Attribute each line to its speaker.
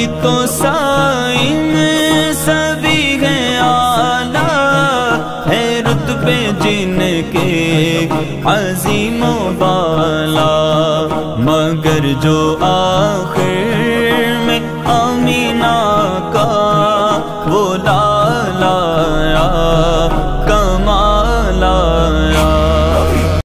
Speaker 1: तो साइम सभी है आला, है रुतबे जिनके अज़ीमो बाला, मगर जो आखिर में आमीना का वो ला